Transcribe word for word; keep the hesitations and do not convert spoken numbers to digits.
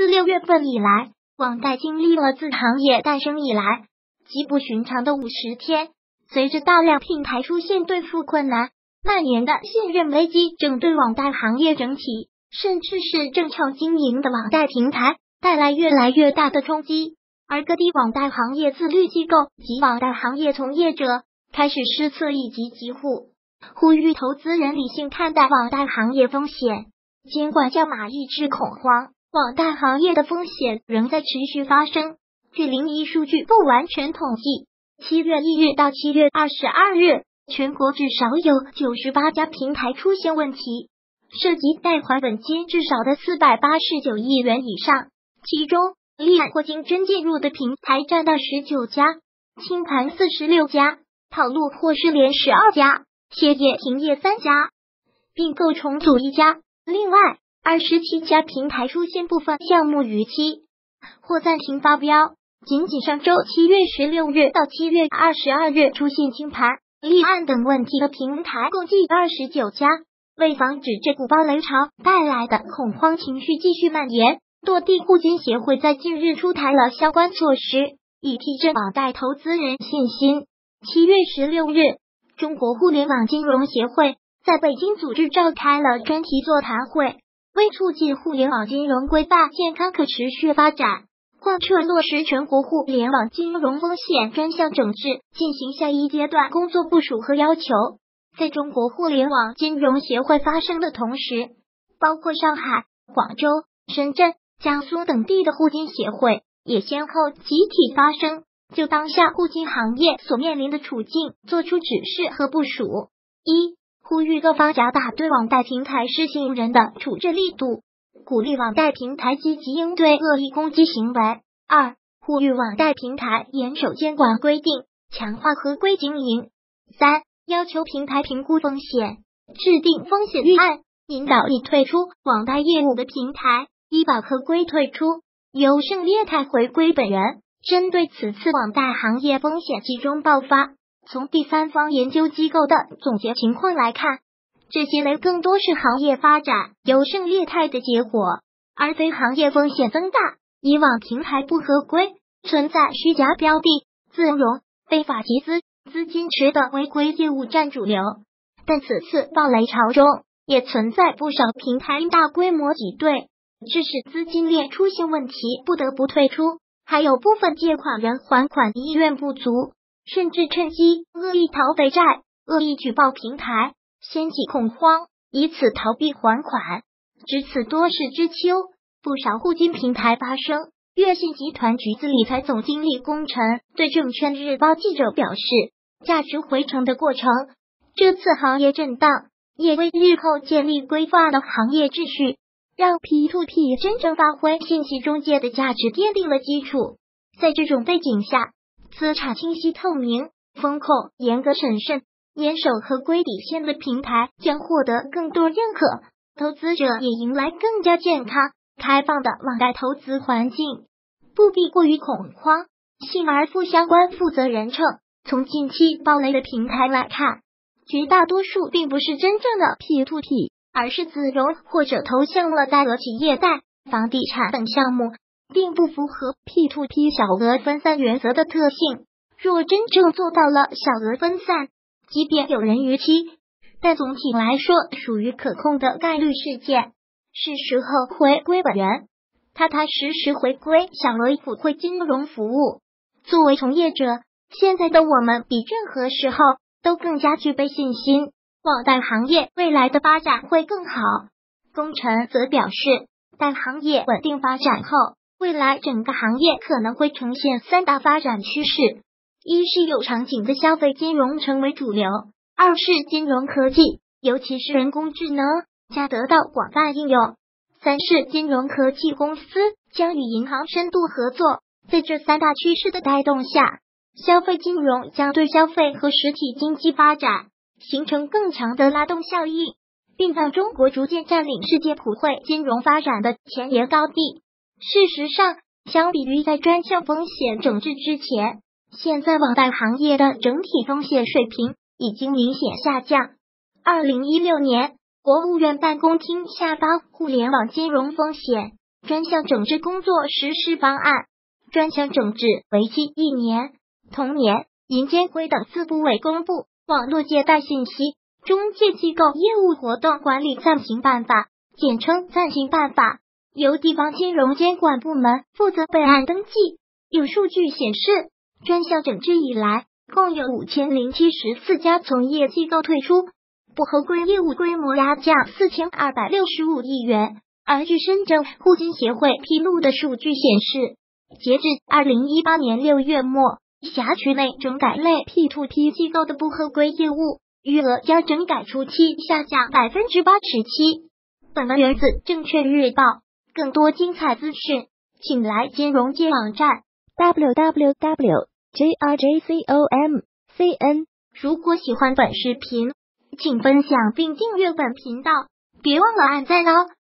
自六月份以来，网贷经历了自行业诞生以来极不寻常的五十天。随着大量平台出现兑付困难、蔓延的信任危机，正对网贷行业整体，甚至是正常经营的网贷平台带来越来越大的冲击。而各地网贷行业自律机构及网贷行业从业者开始施策以及疾呼，呼吁投资人理性看待网贷行业风险，监管叫马抑制恐慌。网贷行业的风险仍在持续发生。据零一数据不完全统计，七月一日到七月二十二日，全国至少有九十八家平台出现问题，涉及贷款本金至少的四百八十九亿元以上，其中立案或经真介入的平台占到十九家，清盘四十六家，套路或失联十二家，歇业停业三家，并购重组一家。另外，二十七家平台出现部分项目逾期或暂停发标。仅仅上周七月十六日到七月二十二日出现清盘、立案等问题的平台共计二十九家。为防止这股暴雷潮带来的恐慌情绪继续蔓延，多地互金协会在近日出台了相关措施，以提振网贷投资人信心。七月十六日，中国互联网金融协会在北京组织召开了专题座谈会，为促进互联网金融规范健康可持续发展，贯彻落实全国互联网金融风险专项整治进行下一阶段工作部署和要求。在中国互联网金融协会发生的同时，包括上海、广州、深圳、江苏等地的互金协会也先后集体发声，就当下互金行业所面临的处境做出指示和部署。一、呼吁各方加大对网贷平台失信人的处置力度，鼓励网贷平台积极应对恶意攻击行为。二、呼吁网贷平台严守监管规定，强化合规经营。三、要求平台评估风险，制定风险预案，引导已退出网贷业务的平台依法合规退出，由胜业泰回归本人。针对此次网贷行业风险集中爆发，从第三方研究机构的总结情况来看，这些雷更多是行业发展由胜业态的结果，而非行业风险增大。以往平台不合规，存在虚假标的、自融、非法集资、资金池等违规业务占主流。但此次暴雷潮中，也存在不少平台因大规模挤兑，致使资金链出现问题，不得不退出；还有部分借款人还款意愿不足，甚至趁机恶意逃废债、恶意举报平台，掀起恐慌，以此逃避还款。值此多事之秋，不少互金平台发生。粤信集团橘子理财总经理龚晨对证券日报记者表示，价值回程的过程，这次行业震荡也为日后建立规范的行业秩序，让 P to P 真正发挥信息中介的价值奠定了基础。在这种背景下，资产清晰透明、风控严格审慎、严守合规底线的平台将获得更多认可，投资者也迎来更加健康、开放的网贷投资环境，不必过于恐慌。信而富相关负责人称，从近期暴雷的平台来看，绝大多数并不是真正的 P to P， 而是自融或者投向了大额企业贷、房地产等项目，并不符合 P to P 小额分散原则的特性。若真正做到了小额分散，即便有人逾期，但总体来说属于可控的概率事件，是时候回归本源，踏踏实实回归小额普惠金融服务。作为从业者，现在的我们比任何时候都更加具备信心，网贷行业未来的发展会更好。龚晨则表示，待行业稳定发展后，未来整个行业可能会呈现三大发展趋势：一是有场景的消费金融成为主流；二是金融科技，尤其是人工智能将得到广泛应用；三是金融科技公司将与银行深度合作。在这三大趋势的带动下，消费金融将对消费和实体经济发展形成更强的拉动效应，并让中国逐渐占领世界普惠金融发展的前沿高地。事实上，相比于在专项风险整治之前，现在网贷行业的整体风险水平已经明显下降。二零一六年，国务院办公厅下发《互联网金融风险专项整治工作实施方案。专项整治为期一年。同年，银监会等四部委公布《网络借贷信息中介机构业务活动管理暂行办法》，简称暂行办法，由地方金融监管部门负责备案登记。有数据显示，专项整治以来，共有五千零七十四家从业机构退出，不合规业务规模压降四千二百六十五亿元。而据深圳互金协会披露的数据显示，截至二零一八年六月末，辖区内整改类 P to P 机构的不合规业务余额较整改初期下降百分之八十七。本文源自证券日报，更多精彩资讯，请来金融街网站 double-u double-u double-u 点 j r j com 点 c n。 如果喜欢本视频，请分享并订阅本频道，别忘了按赞哦。